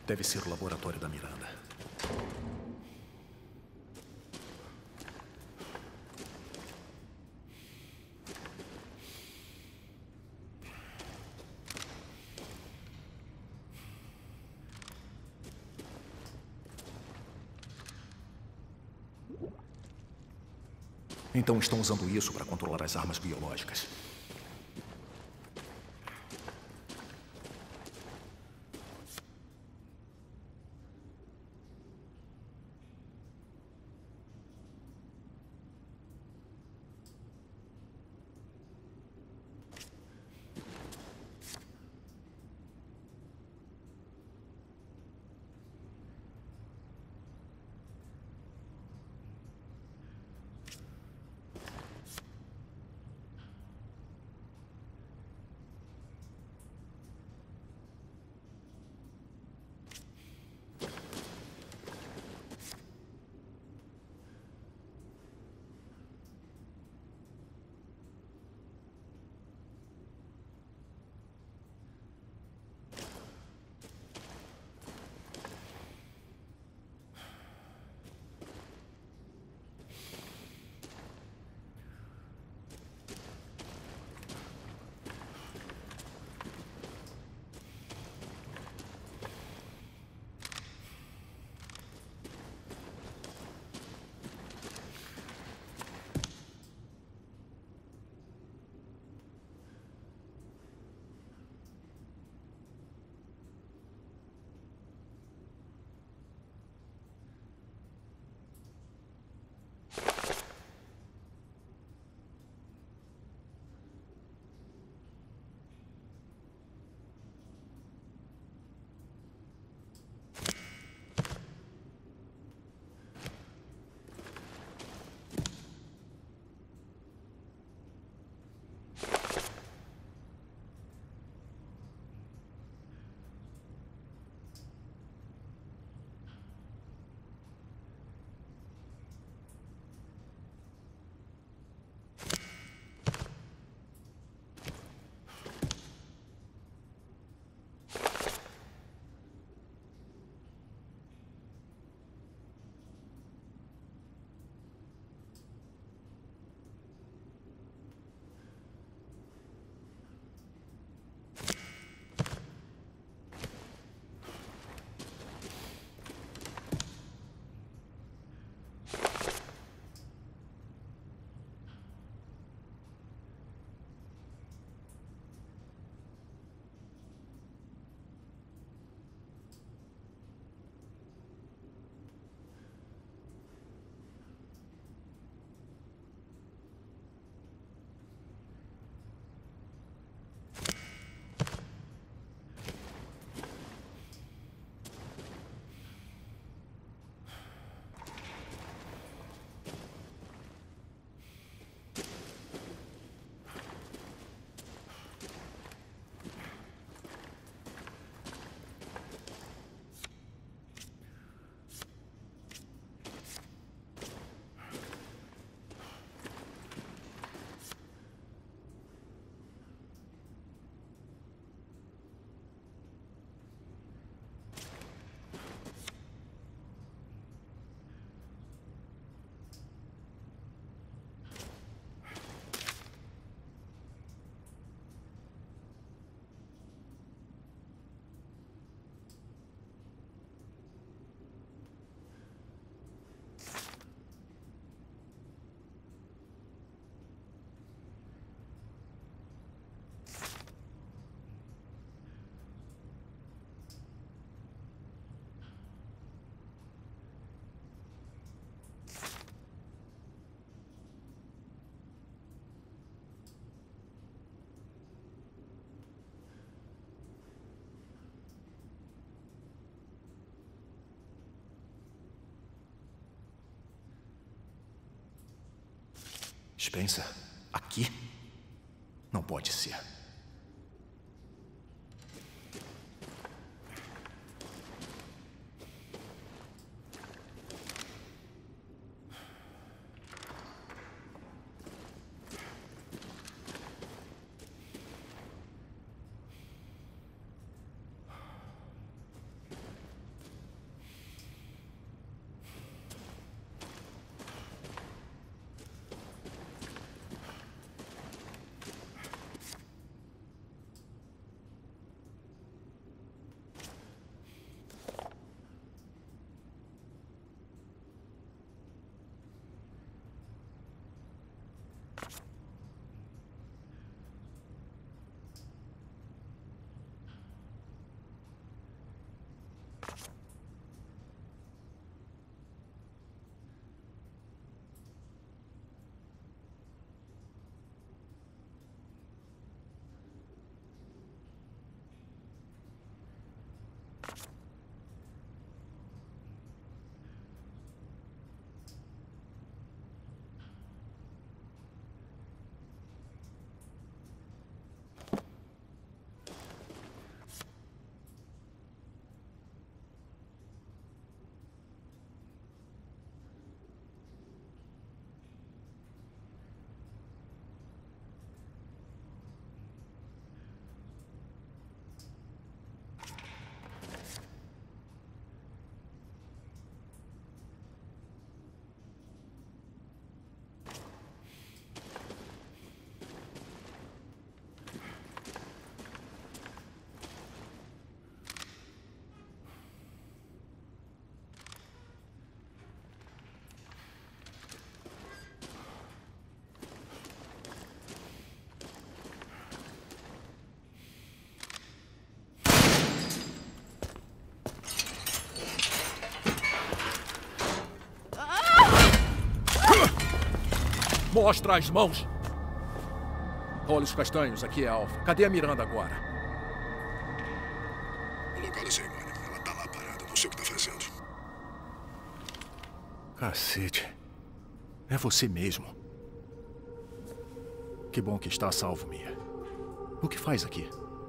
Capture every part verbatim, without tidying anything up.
Deve ser o laboratório da Miranda. Então estão usando isso para controlar as armas biológicas. Spencer, aqui? Não pode ser. Mostra as mãos! Olhos castanhos, aqui é Alpha. Cadê a Miranda agora? No local da cerimônia. Ela tá lá parada. Não sei o que tá fazendo. Cacete. É você mesmo. Que bom que está a salvo, Mia. O que faz aqui?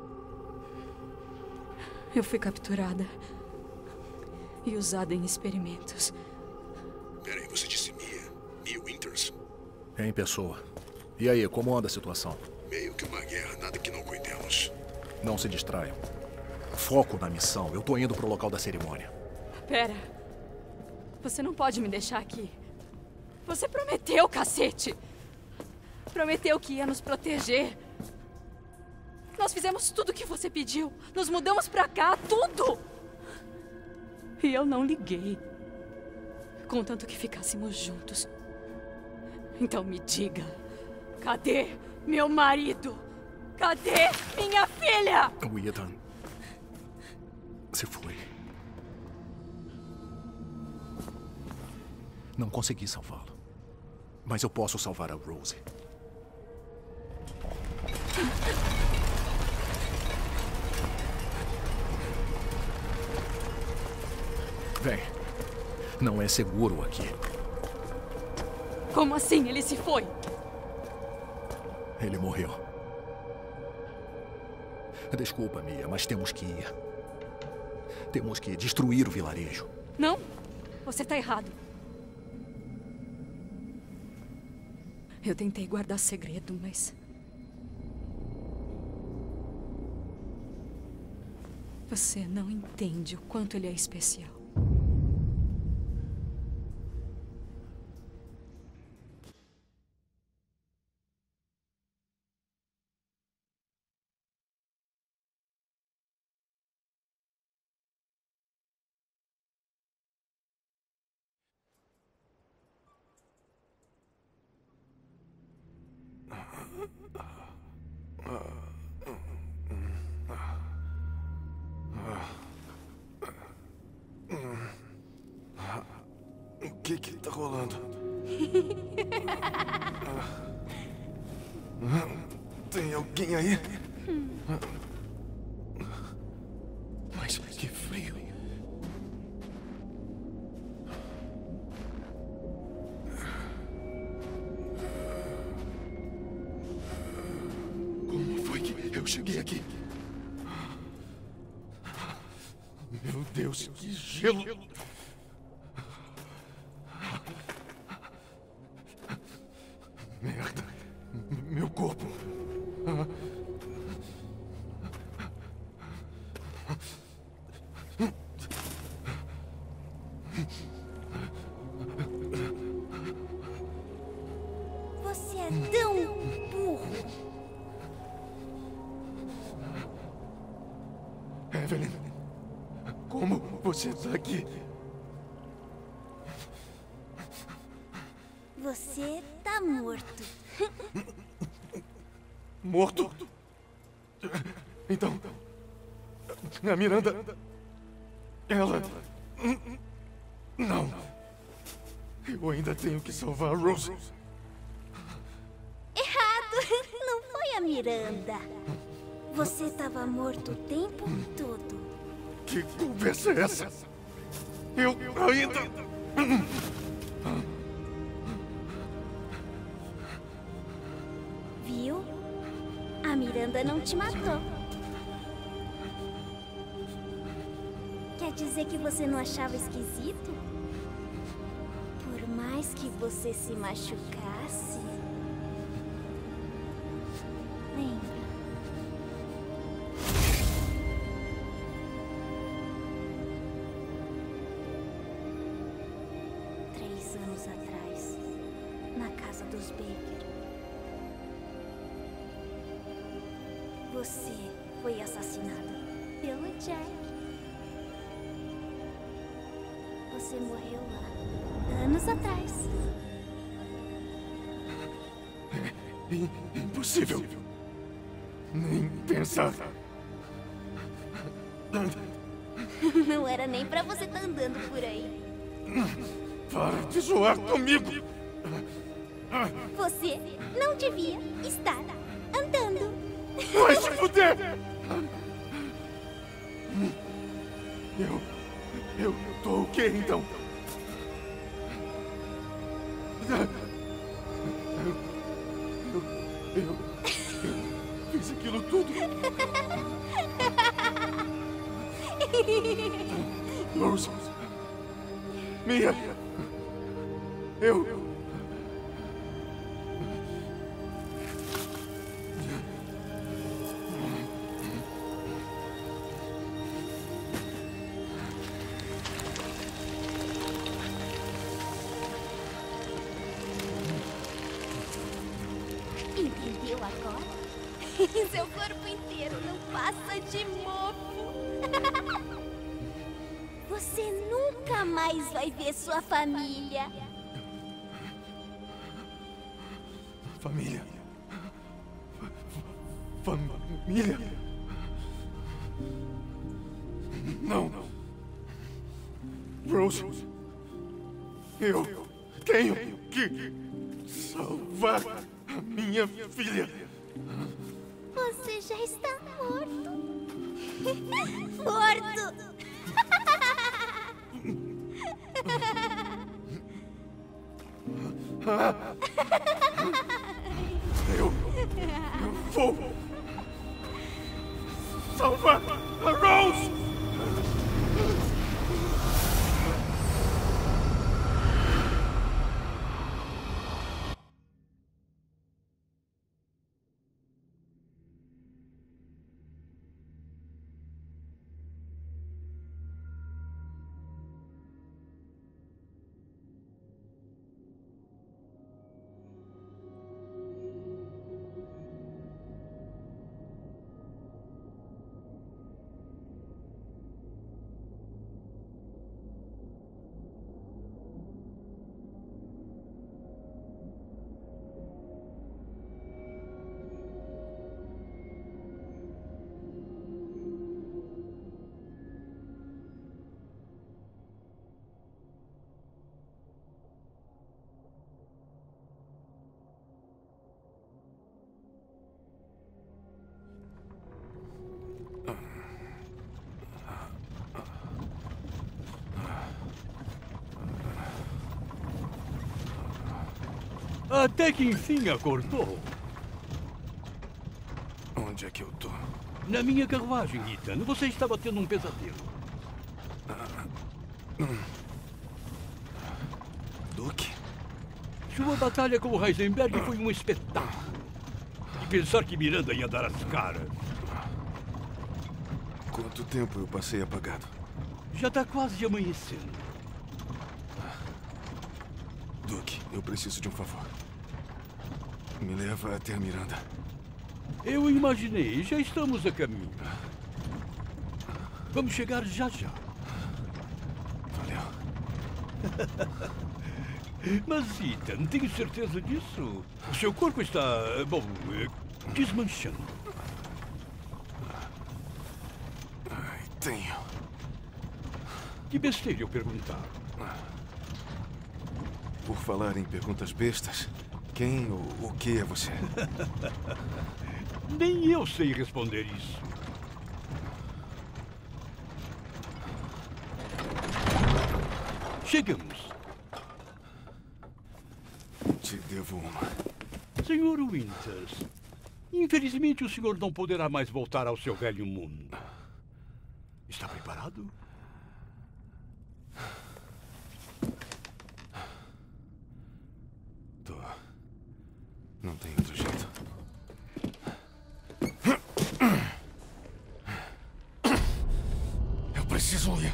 Eu fui capturada e usada em experimentos. Peraí, você disse Mia? Mia Winters? É em pessoa. E aí, como anda a situação? Meio que uma guerra, nada que não cuidemos. Não se distraiam. Foco na missão. Eu tô indo pro local da cerimônia. Pera. Você não pode me deixar aqui. Você prometeu, cacete! Prometeu que ia nos proteger. Nós fizemos tudo o que você pediu. Nos mudamos pra cá, tudo! E eu não liguei. Contanto que ficássemos juntos. Então me diga, cadê meu marido? Cadê minha filha? O Ethan se foi. Não consegui salvá-lo. Mas eu posso salvar a Rose. Vem. Não é seguro aqui. Como assim? Ele se foi? Ele morreu. Desculpa, Mia, mas temos que ir. Temos que destruir o vilarejo. Não. Você tá errado. Eu tentei guardar segredo, mas... Você não entende o quanto ele é especial. O que que tá rolando? Tem alguém aí? Mas que frio. Como foi que eu cheguei aqui? Meu Deus, que gelo! Merda. Meu corpo. Você é tão burro. Evelyn, como você está aqui? Você tá morto. Morto? Então, a Miranda... Ela... Não. Eu ainda tenho que salvar a Rose. Errado. Não foi a Miranda. Você tava morto o tempo todo. Que conversa é essa? Eu ainda... Viu? A Miranda não te matou. Quer dizer que você não achava esquisito? Por mais que você se machucasse... Lembra? Três anos atrás, na casa dos Baker. Você foi assassinado pelo Jack. Você morreu lá, anos atrás. É impossível. Nem pensar. Não era nem pra você estar andando por aí. Para de zoar comigo. Você não devia estar andando. Vai se fuder! Eu... Eu tô o quê, então? Eu... Eu... Eu... eu fiz aquilo tudo. Rose... Mia... Eu... Entendeu agora? Seu corpo inteiro não passa de mofo. Você nunca mais vai ver sua família. Família... Família... Não. Rose... Eu tenho que salvar a minha filha. Você já está morto. Morto! Eu... Eu vou... salvar a Rose! Até que enfim acordou. Onde é que eu tô? Na minha carruagem, Ethan. Você estava tendo um pesadelo. Duke? Sua batalha com o Heisenberg foi um espetáculo. E pensar que Miranda ia dar as caras. Quanto tempo eu passei apagado? Já está quase amanhecendo. Duke, eu preciso de um favor. Me leva até a Miranda. Eu imaginei. Já estamos a caminho. Vamos chegar já já. Valeu. Mas, Ethan, tenho certeza disso? O seu corpo está, bom, desmanchando. Ai, tenho. Que besteira eu perguntar. Por falar em perguntas bestas, quem ou o que é você? Nem eu sei responder isso. Chegamos. Te devo uma. senhor Winters, infelizmente o senhor não poderá mais voltar ao seu velho mundo. Está preparado? Tô. Não tem outro jeito. Eu preciso ir.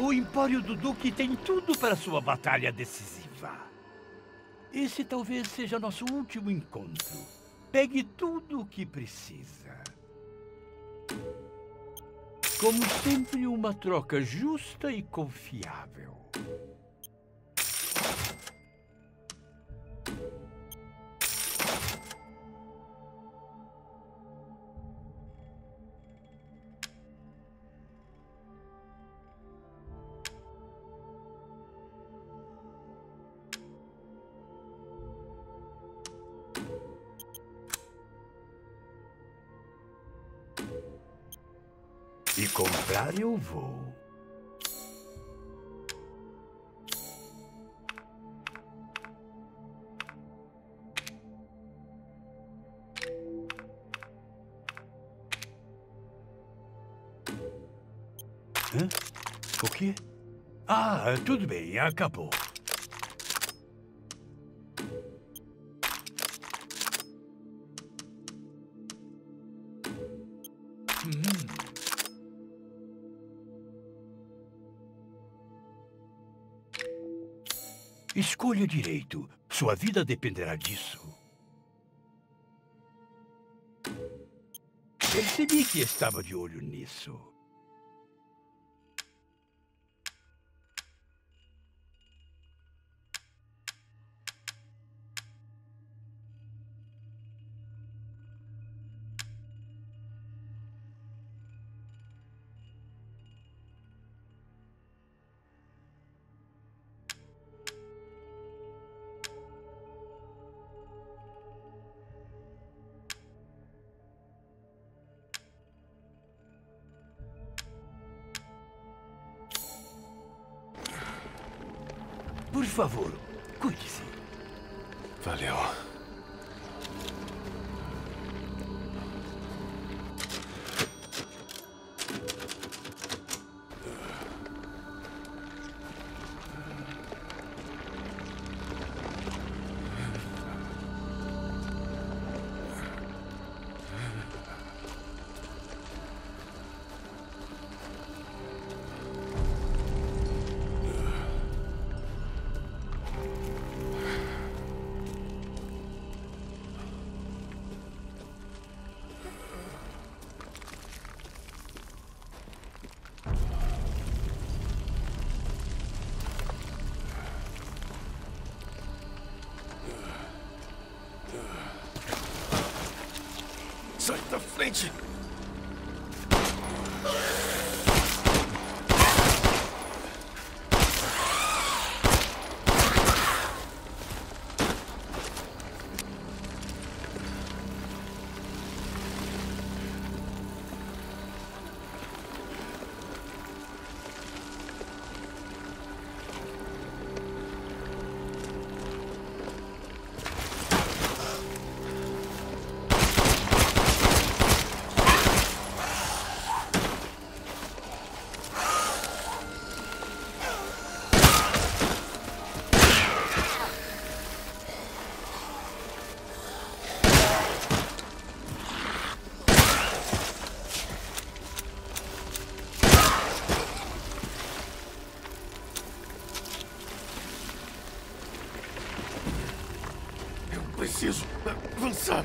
O Empório do Duque tem tudo para sua batalha decisiva. Esse talvez seja nosso último encontro. Pegue tudo o que precisa. Como sempre, uma troca justa e confiável. E comprar eu vou. Hã? O quê? Ah, tudo bem, acabou. Hum. Escolha direito. Sua vida dependerá disso. Percebi que estava de olho nisso. Por favor, cuide-se. Valeu. Sai da frente! Preciso avançar.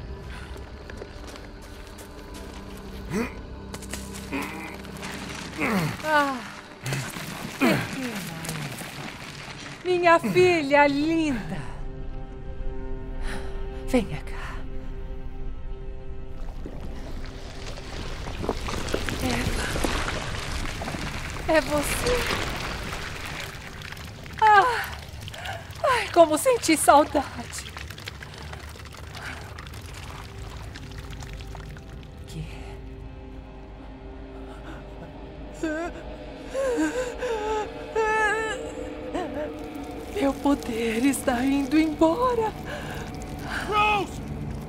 Ah, pequena. Minha filha linda. Venha cá. Eva. É você. Ah, ai, como senti saudade. Meu poder está indo embora. Rose!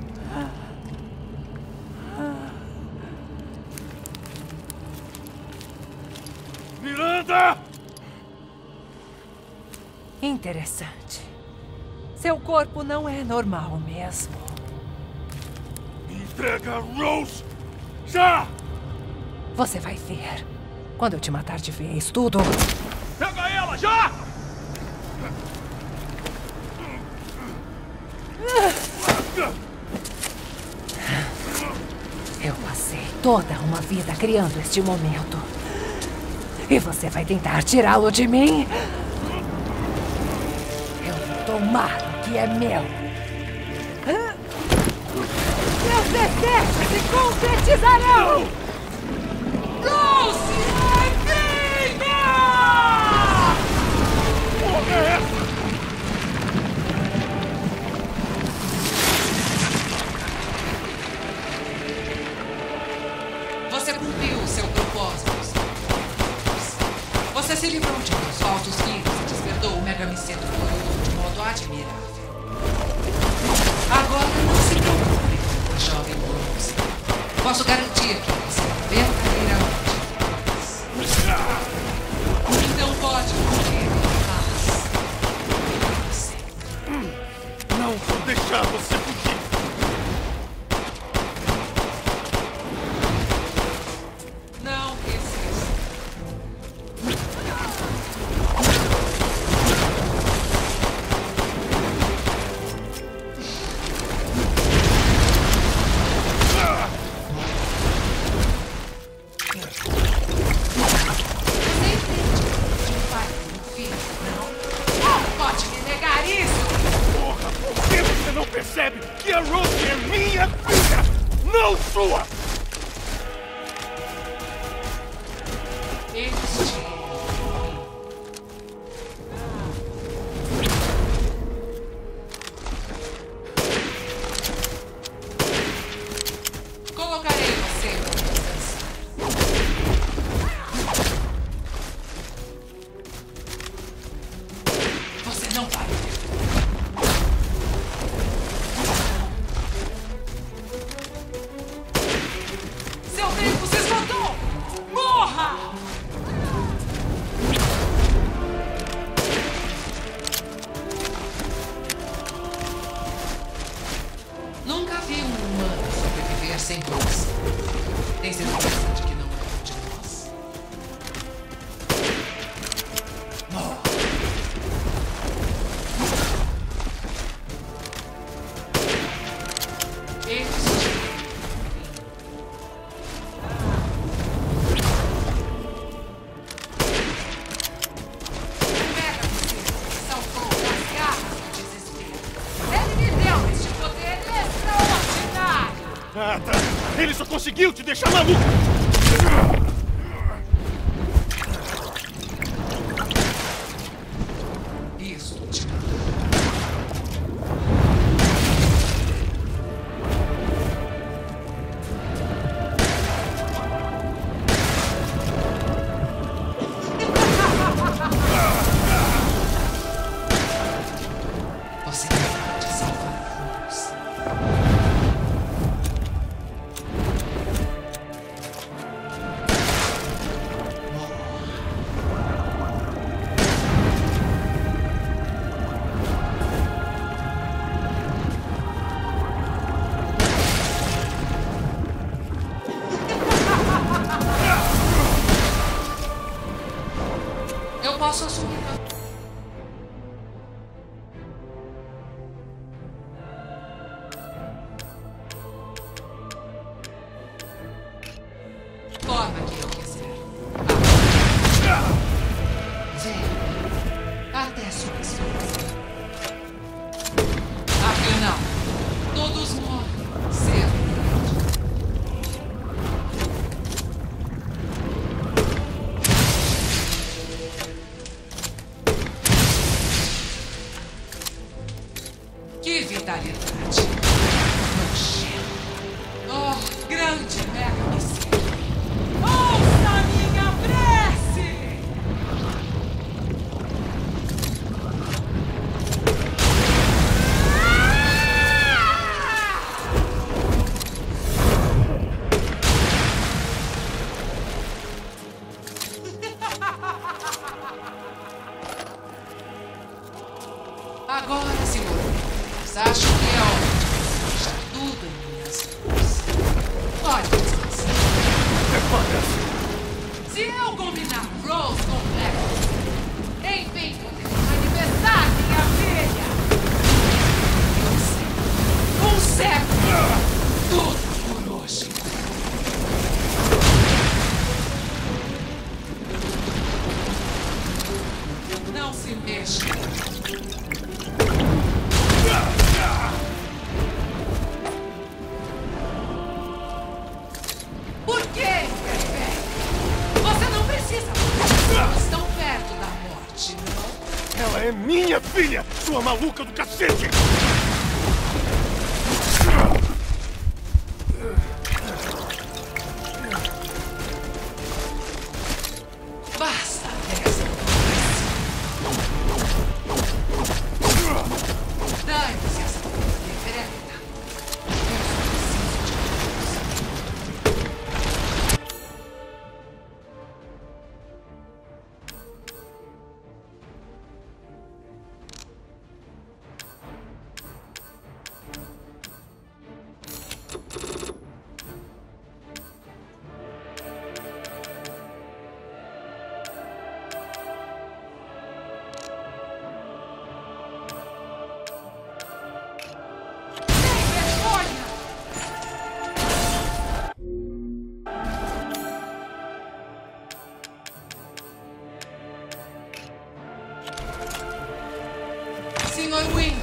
Miranda! Interessante. Seu corpo não é normal mesmo. Me entrega a Rose! Já! Você vai ver. Quando eu te matar de vez, tudo... Pega ela, já! Eu passei toda uma vida criando este momento. E você vai tentar tirá-lo de mim? Eu vou tomar o que é meu. Meus desejos se concretizarão! Lucy, vida! Porra é essa? Você cumpriu o seu propósito. Você se livrou de meus falsos filhos e despertou o Mega Miceto Floror de modo admirável. Agora não se preocupe, jovem Bruce. Posso garantir que você é verdadeiramente feliz. Então pode morrer em paz. Não vou deixar você fugir. Não resista. Você entende que um pai e um filho, não? Como pode me negar isso? Porra, por que você não percebe que a Rosie é minha filha, não sua? Este... Colocarei você em posição. Você não vai. Seu tempo se esgotou! Morra! Nunca vi um humano sobreviver sem luz. Tem certeza de que não é um de nós? Morra! Este... Saltou das garras do desespero. Ele me deu este poder extraordinário! Ah, tá. Ele só conseguiu te deixar maluco! Isso te Você pode salvar todos. Eu posso assumir. Forma que eu quiser. Vem. Até sua explosão. Afinal, todos morrem cedo. é minha filha, sua maluca do cacete! Basta dessa. Dane-se essa referenda. Eu só preciso de senhor Wing.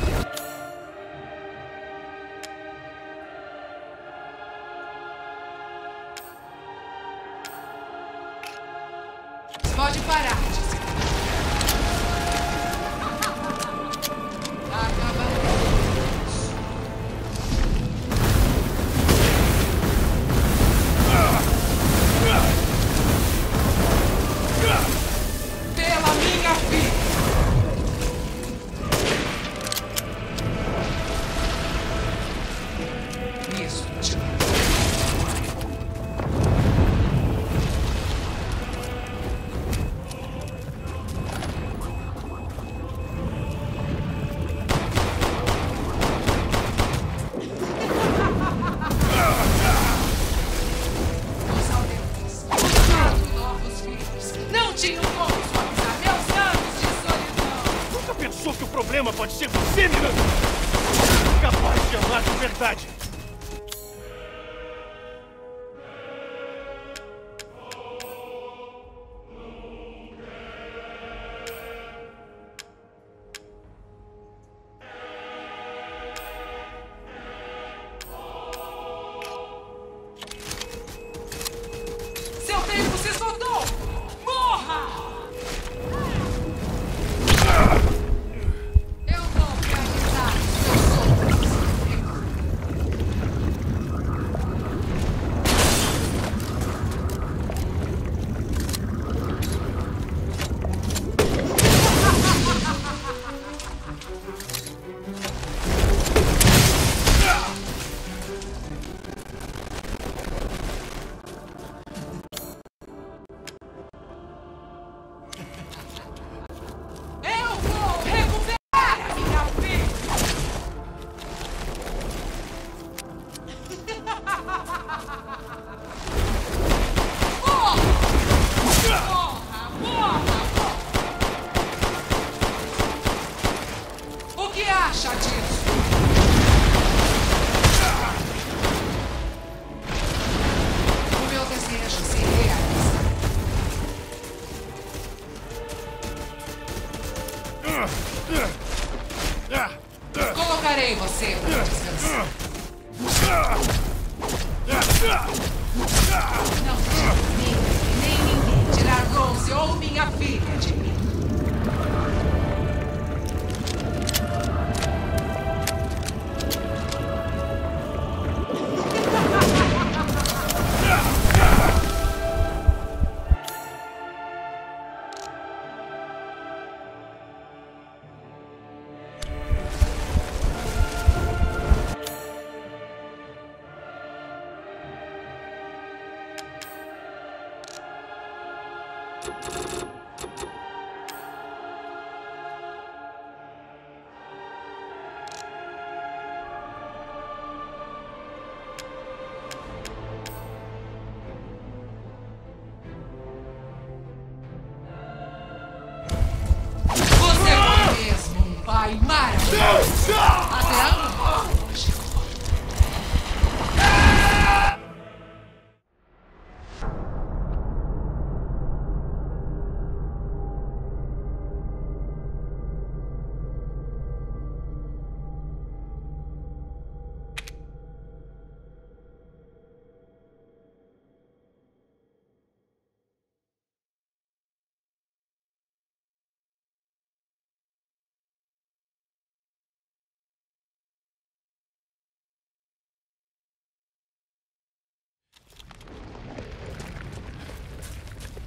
Pode parar. Pela minha vida. Isso, tio. Os aldeões, buscando novos filhos, não tinham como suavizar meus anos de solidão. Nunca pensou que o problema pode ser você, Miranda? Capaz de amar de verdade. Seu tempo se esgotou! Morra! Eu vou realizar seus sonhos.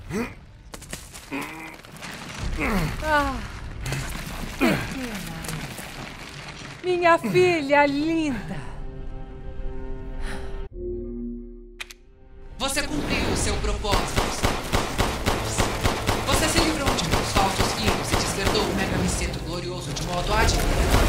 Ah, pequena. Minha filha linda. Você cumpriu o seu propósito. Você se livrou de meus falsos filhos e despertou o Mega Miceto glorioso de modo admirável.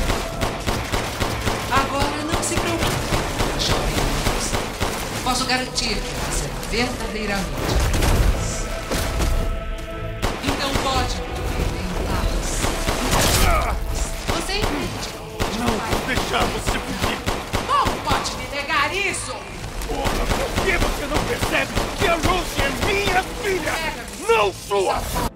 Agora não se preocupe, jovem Luz. Posso garantir que ela será verdadeiramente feliz. Então pode morrer em paz. Você entende? Não vou deixar você fugir. Como pode me negar isso? Porra, por que você não percebe que a Rose é minha filha? Não sua!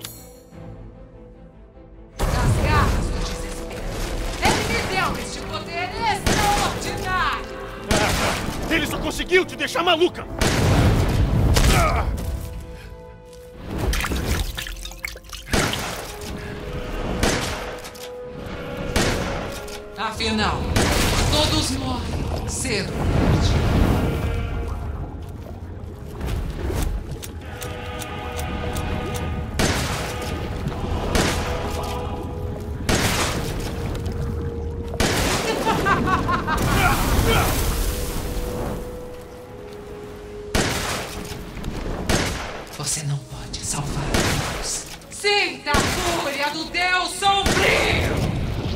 Nas garras do desespero. Ele me deu este poder extraordinário. Ah, ele só conseguiu te deixar maluca. Ah. Afinal, todos morrem cedo ou tarde. Você não pode salvar a luz. Sinta a fúria do Deus Sombrio!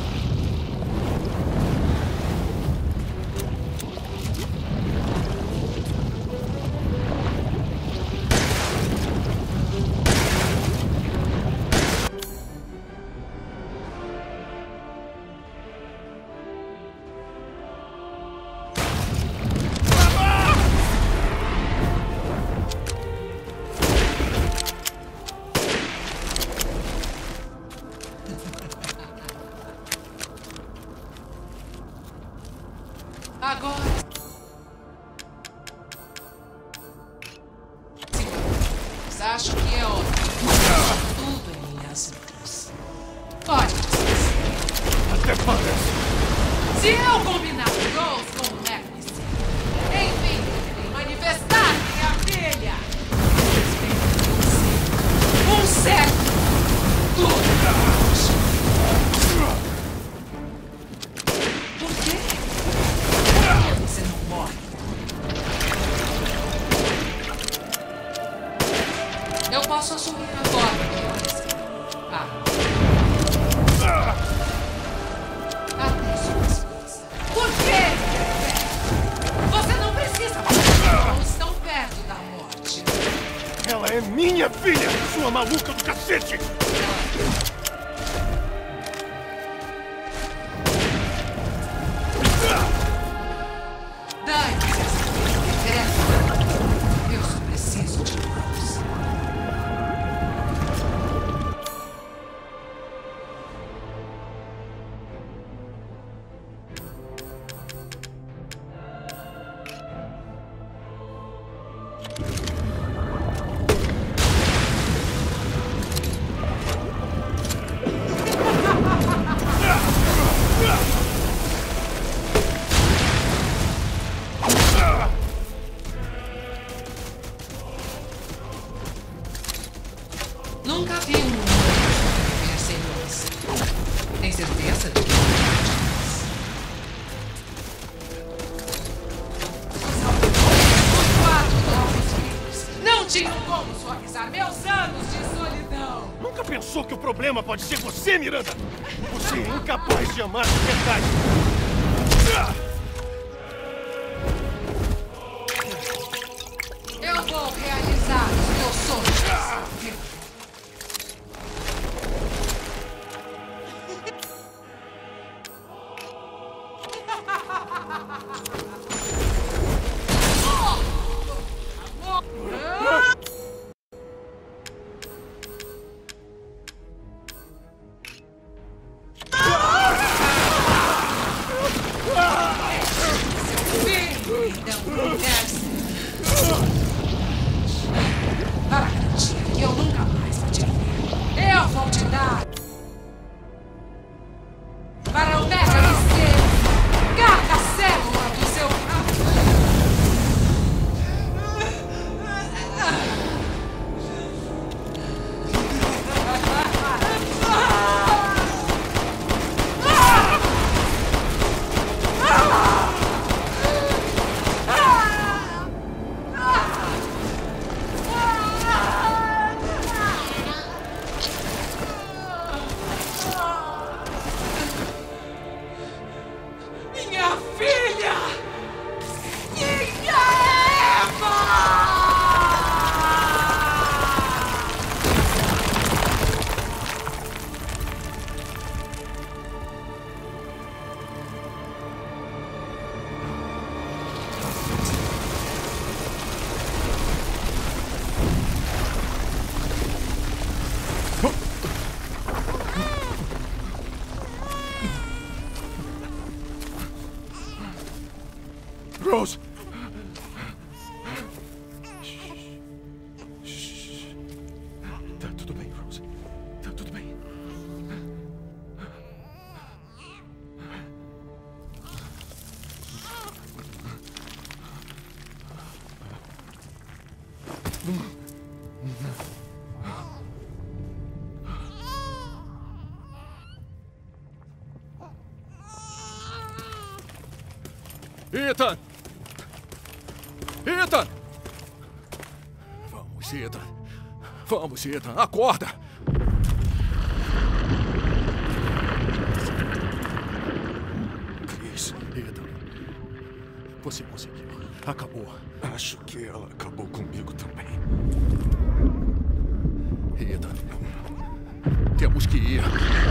Agora... Sim, acho que é ótimo. Tudo em minhas mãos. Pode descansar. Até parece. Se eu combinar Rose com o Necklace, enfim, deverei manifestar minha filha. Um século. Tudo. Por quê? Você não morre. Eu posso assumir a forma que eu quiser. Ah. Até sua esposa. Por quê? Você não precisa. Não estão perto da morte. Ela é minha filha, sua maluca do cacete! Dane-se essa filha. Eu só preciso de Rose. Nunca vi um mundo viver sem luz. Tem certeza de que os quatro novos filhos não tinham como suavizar meus anos de solidão. Nunca pensou que o problema pode ser você, Miranda? Você é incapaz de amar de verdade. Eu vou realizar os meus sonhos. Para garantir que eu nunca mais vou te ver, eu vou te dar para o Mega Miceto cada célula do seu corpo. Ethan! Ethan! Vamos, Ethan. Vamos, Ethan. Acorda! Chris. Ethan. Você conseguiu. Acabou. Acho que ela acabou comigo também. Ethan. Temos que ir.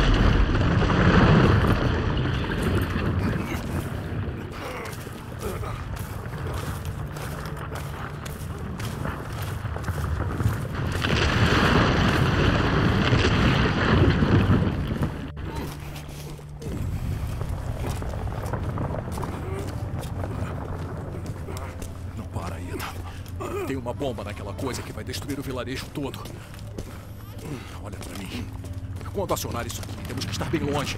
Tem uma bomba naquela coisa que vai destruir o vilarejo todo. Olha pra mim. Quando acionar isso aqui, temos que estar bem longe.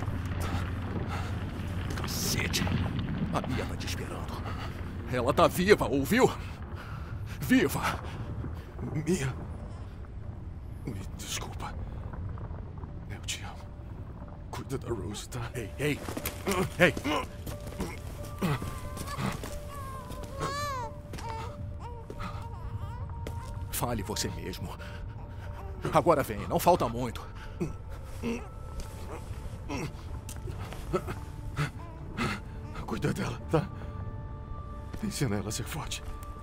Cacete. A Mia tá te esperando. Ela tá viva, ouviu? Viva! Mia. Me desculpa. Eu te amo. Cuida da Rose, tá? Ei, ei. Ei. Fale você mesmo. Agora vem, não falta muito. Cuida dela, tá? Ensina ela a ser forte.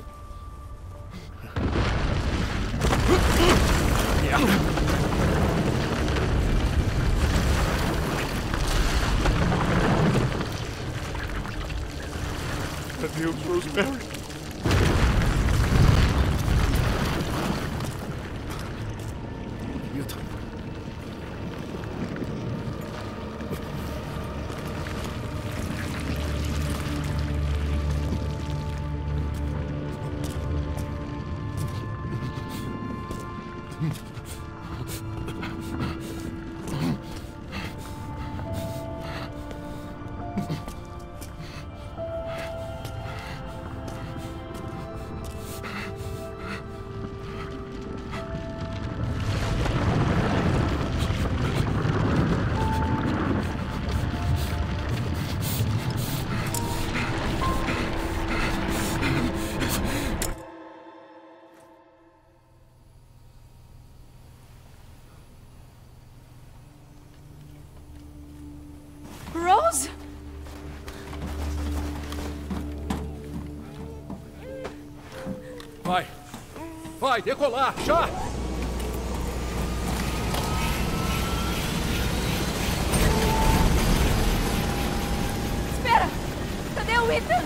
Merda! Adeus, Rosemary. Rose? Vai. Vai, decolar, já! Espera! Cadê o Ethan?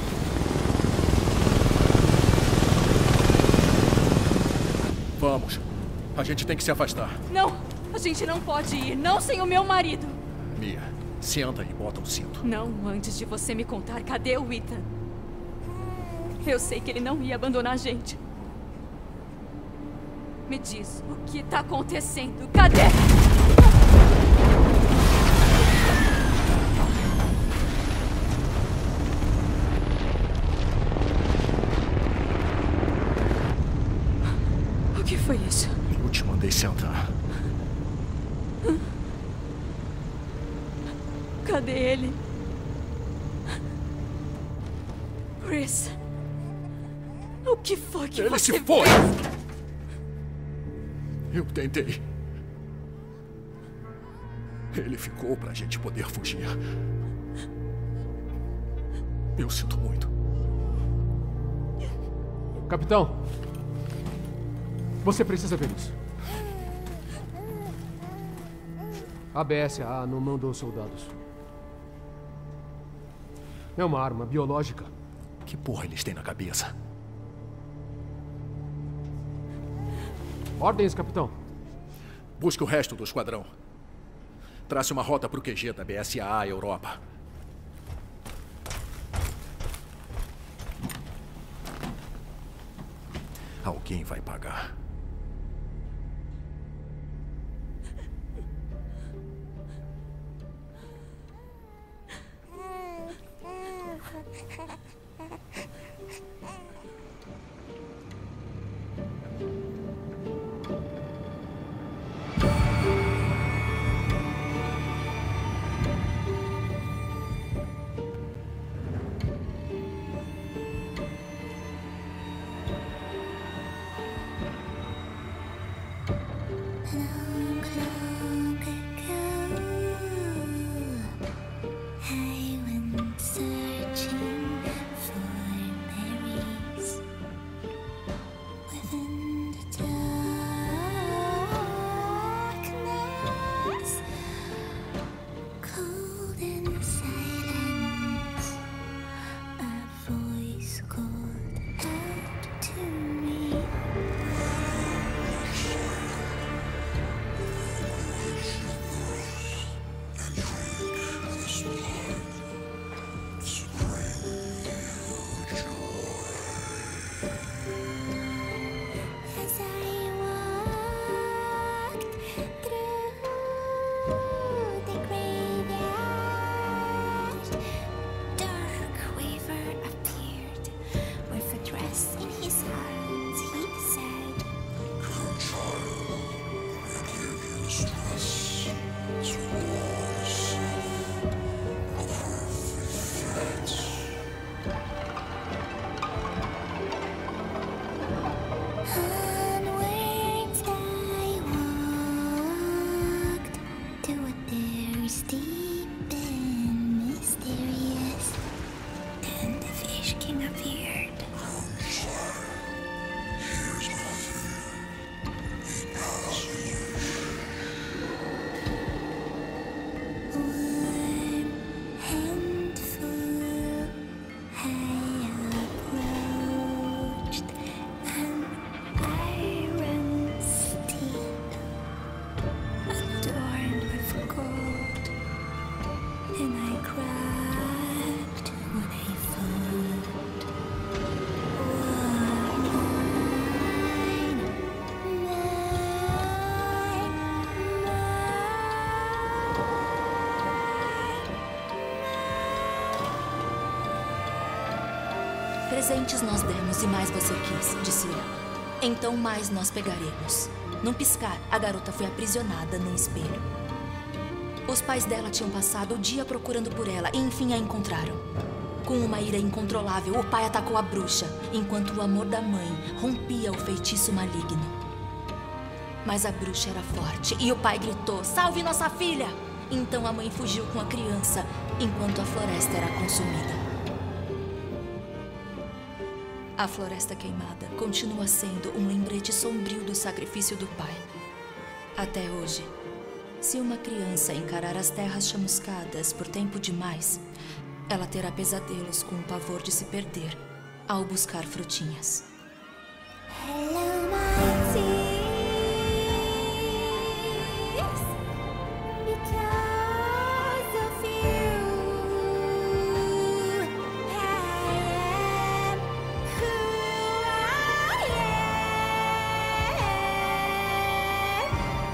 Vamos. A gente tem que se afastar. Não, a gente não pode ir. Não sem o meu marido. Mia, senta e bota o cinto. Não antes de você me contar cadê o Ethan. Eu sei que ele não ia abandonar a gente. Me diz, o que tá acontecendo? Cadê? O que foi isso? Eu te mandei sentar. Cadê ele? Chris. O que foi que Ele você se foi! fez? Eu tentei. Ele ficou pra gente poder fugir. Eu sinto muito. Capitão, você precisa ver isso. A B S A não mandou soldados. É uma arma biológica. Que porra eles têm na cabeça? Ordens, capitão. Busque o resto do esquadrão. Trace uma rota para o Q G da B S A A Europa. Alguém vai pagar. presentes nós demos e mais você quis, disse ela. Então mais nós pegaremos. Num piscar, a garota foi aprisionada num espelho. Os pais dela tinham passado o dia procurando por ela e enfim a encontraram. Com uma ira incontrolável, o pai atacou a bruxa, enquanto o amor da mãe rompia o feitiço maligno. Mas a bruxa era forte e o pai gritou: "Salve nossa filha!" Então a mãe fugiu com a criança, enquanto a floresta era consumida. A floresta queimada continua sendo um lembrete sombrio do sacrifício do pai. Até hoje, se uma criança encarar as terras chamuscadas por tempo demais, ela terá pesadelos com o pavor de se perder ao buscar frutinhas. Hello, my tears, because of you, I am who I am.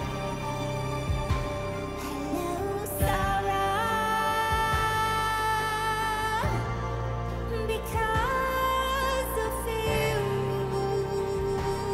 Hello, sorrow, because of you.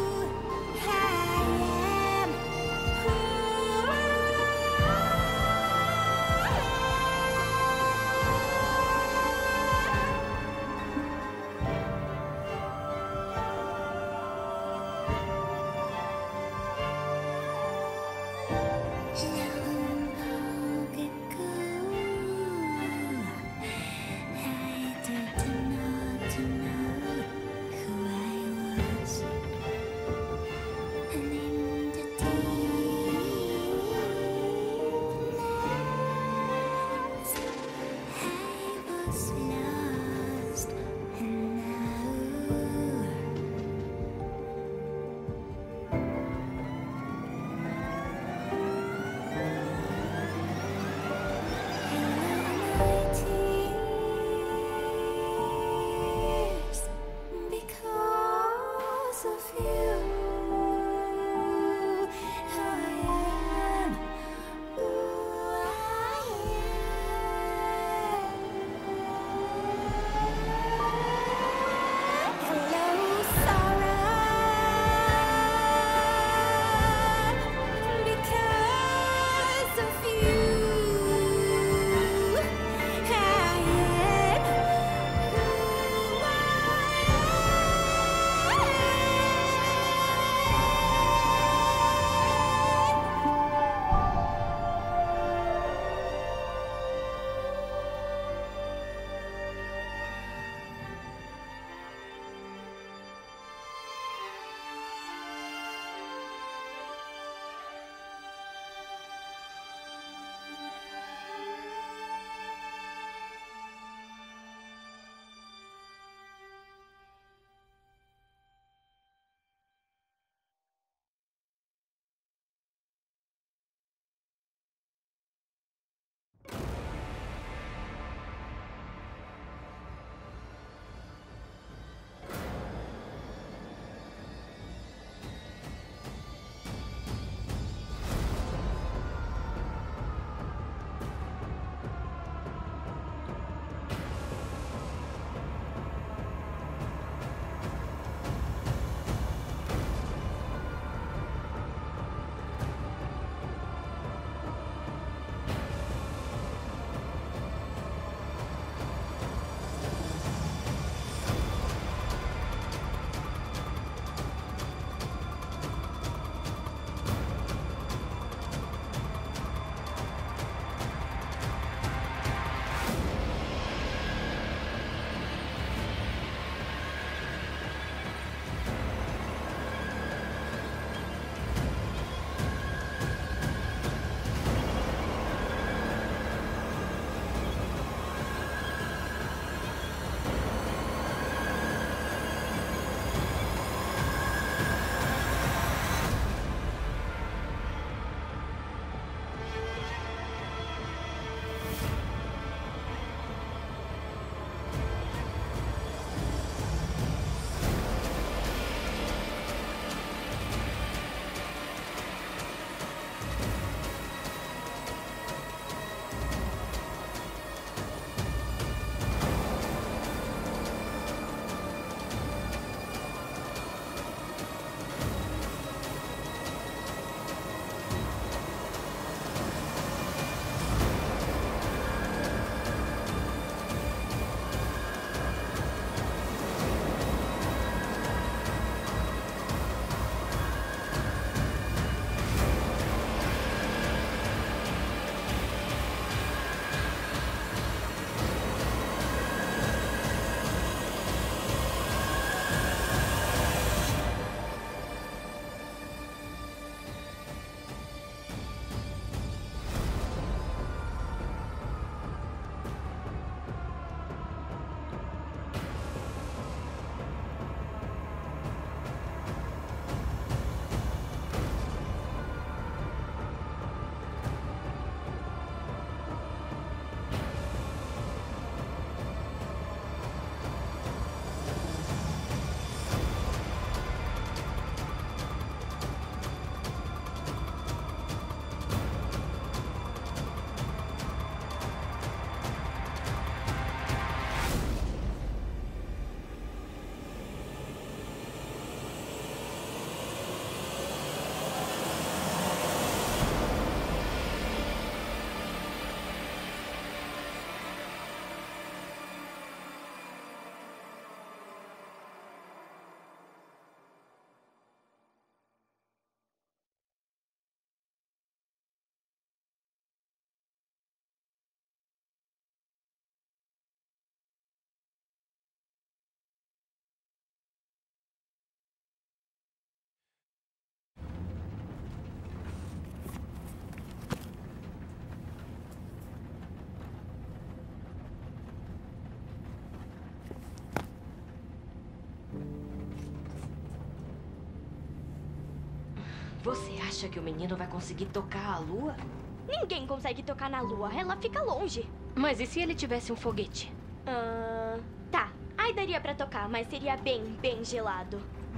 Você acha que o menino vai conseguir tocar a lua? Ninguém consegue tocar na lua, ela fica longe. Mas e se ele tivesse um foguete? Ah, tá, aí daria pra tocar, mas seria bem, bem gelado.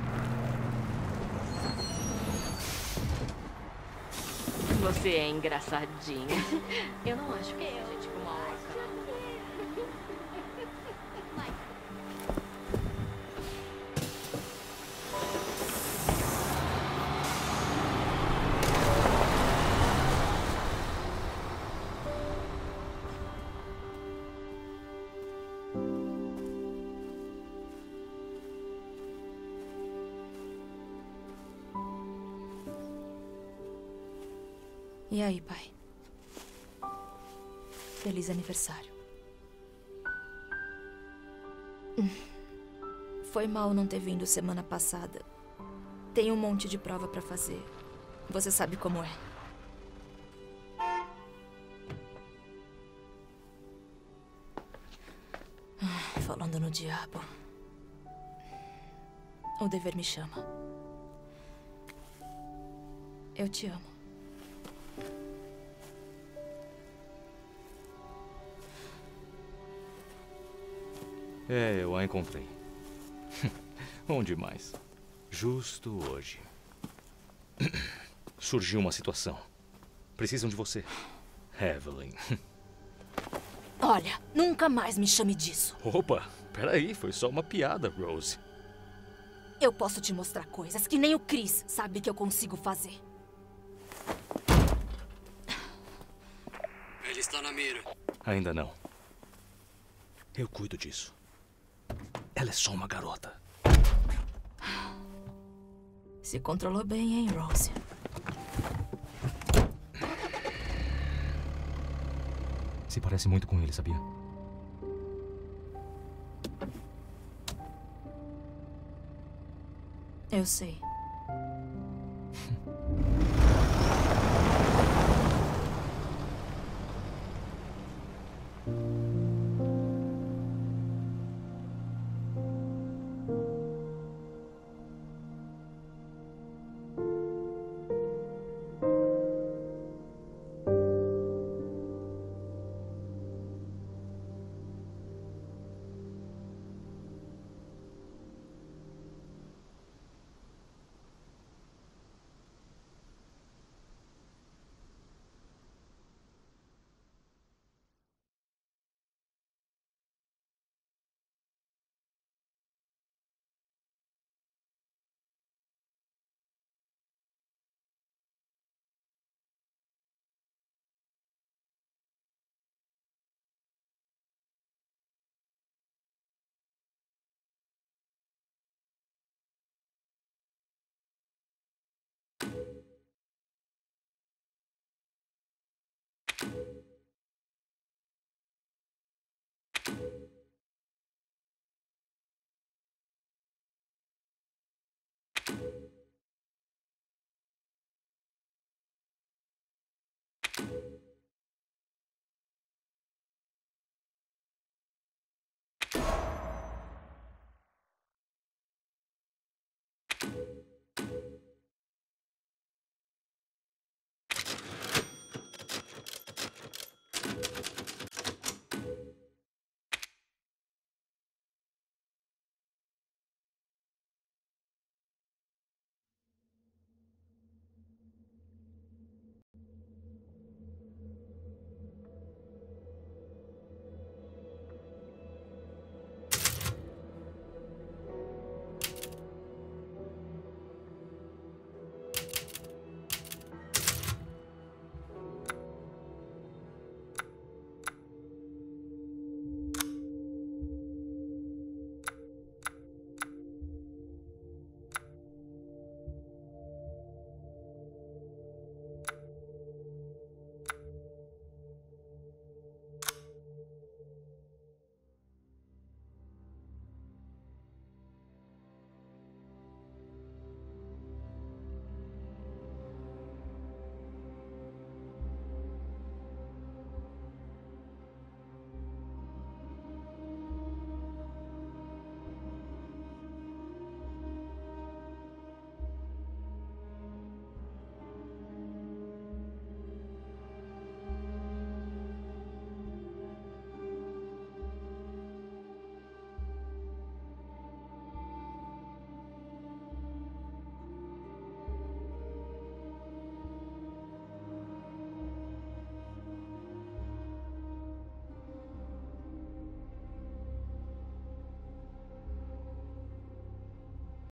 Você é engraçadinha. Eu não acho que eu, gente, uma hora. E aí, pai? Feliz aniversário. Hum. Foi mal não ter vindo semana passada. Tem um monte de prova pra fazer. Você sabe como é. Ah, falando no diabo. O dever me chama. Eu te amo. É, eu a encontrei. Onde mais? Justo hoje. Surgiu uma situação. Precisam de você. Evelyn. Olha, nunca mais me chame disso. Opa, peraí, foi só uma piada, Rose. Eu posso te mostrar coisas que nem o Chris sabe que eu consigo fazer. Ele está na mira. Ainda não. Eu cuido disso. Ela é só uma garota. Se controlou bem, hein, Rose? Se parece muito com ele, sabia? Eu sei.